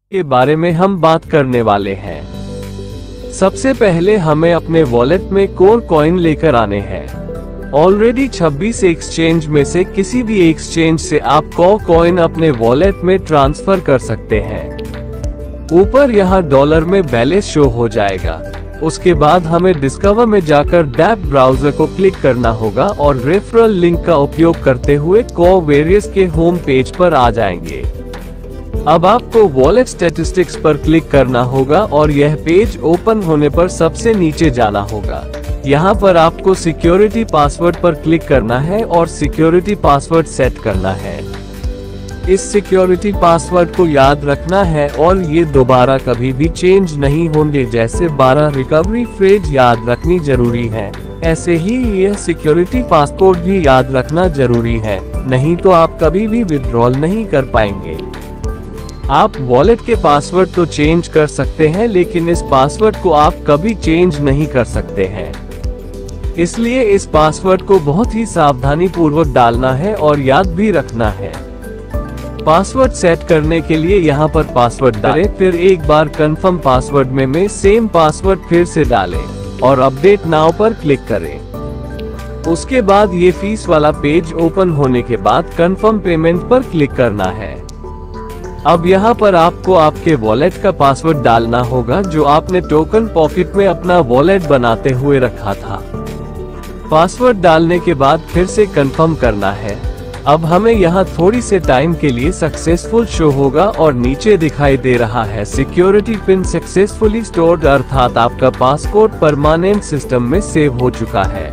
के बारे में हम बात करने वाले हैं। सबसे पहले हमें अपने वॉलेट में कोर कॉइन लेकर आने हैं। ऑलरेडी 26 एक्सचेंज में से किसी भी एक्सचेंज से आप कोर कॉइन अपने वॉलेट में ट्रांसफर कर सकते हैं। ऊपर यहाँ डॉलर में बैलेंस शो हो जाएगा। उसके बाद हमें डिस्कवर में जाकर डैप ब्राउजर को क्लिक करना होगा और रेफरल लिंक का उपयोग करते हुए कोर वेरियस के होम पेज पर आ जाएंगे। अब आपको वॉलेट स्टैटिस्टिक्स पर क्लिक करना होगा और यह पेज ओपन होने पर सबसे नीचे जाना होगा। यहाँ पर आपको सिक्योरिटी पासवर्ड पर क्लिक करना है और सिक्योरिटी पासवर्ड सेट करना है। इस सिक्योरिटी पासवर्ड को याद रखना है और ये दोबारा कभी भी चेंज नहीं होंगे। जैसे 12 रिकवरी फ्रेज याद रखनी जरूरी है, ऐसे ही यह सिक्योरिटी पासवर्ड भी याद रखना जरूरी है, नहीं तो आप कभी भी विड्रॉल नहीं कर पाएंगे। आप वॉलेट के पासवर्ड तो चेंज कर सकते हैं, लेकिन इस पासवर्ड को आप कभी चेंज नहीं कर सकते हैं। इसलिए इस पासवर्ड को बहुत ही सावधानी पूर्वक डालना है और याद भी रखना है। पासवर्ड सेट करने के लिए यहाँ पर पासवर्ड डालें, फिर एक बार कंफर्म पासवर्ड में सेम पासवर्ड फिर से डालें और अपडेट नाउ पर क्लिक करें। उसके बाद ये फीस वाला पेज ओपन होने के बाद कंफर्म पेमेंट पर क्लिक करना है। अब यहाँ पर आपको आपके वॉलेट का पासवर्ड डालना होगा जो आपने टोकन पॉकेट में अपना वॉलेट बनाते हुए रखा था। पासवर्ड डालने के बाद फिर से कंफर्म करना है। अब हमें यहाँ थोड़ी से टाइम के लिए सक्सेसफुल शो होगा और नीचे दिखाई दे रहा है सिक्योरिटी पिन सक्सेसफुली स्टोर्ड, अर्थात आपका पासवर्ड परमानेंट सिस्टम में सेव हो चुका है।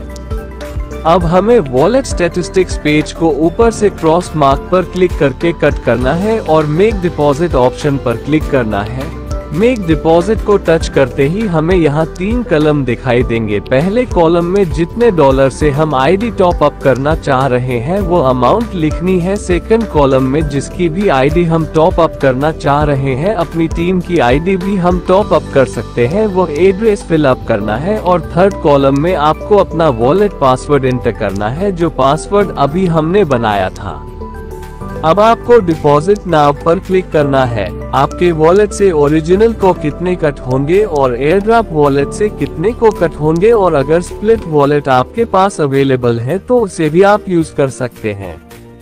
अब हमें वॉलेट स्टैटिस्टिक्स पेज को ऊपर से क्रॉस मार्क पर क्लिक करके कट करना है और मेक डिपॉजिट ऑप्शन पर क्लिक करना है। मेक डिपॉजिट को टच करते ही हमें यहाँ 3 कॉलम दिखाई देंगे। पहले कॉलम में जितने डॉलर से हम आईडी टॉप अप करना चाह रहे हैं वो अमाउंट लिखनी है। सेकंड कॉलम में जिसकी भी आईडी हम टॉप अप करना चाह रहे हैं, अपनी टीम की आईडी भी हम टॉप अप कर सकते हैं, वो एड्रेस फिल अप करना है। और थर्ड कॉलम में आपको अपना वॉलेट पासवर्ड एंटर करना है, जो पासवर्ड अभी हमने बनाया था। अब आपको डिपॉजिट नाउ पर क्लिक करना है। आपके वॉलेट से ओरिजिनल को कितने कट होंगे और एयरड्रॉप वॉलेट से कितने को कट होंगे, और अगर स्प्लिट वॉलेट आपके पास अवेलेबल है तो उसे भी आप यूज कर सकते हैं।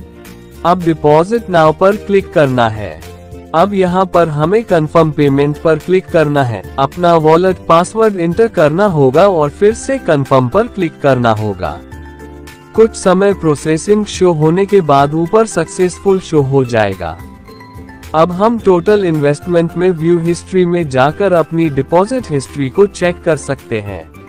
अब डिपॉजिट नाउ पर क्लिक करना है। अब यहाँ पर हमें कंफर्म पेमेंट पर क्लिक करना है। अपना वॉलेट पासवर्ड एंटर करना होगा और फिर से कंफर्म पर क्लिक करना होगा। कुछ समय प्रोसेसिंग शो होने के बाद ऊपर सक्सेसफुल शो हो जाएगा। अब हम टोटल इन्वेस्टमेंट में व्यू हिस्ट्री में जाकर अपनी डिपॉजिट हिस्ट्री को चेक कर सकते हैं।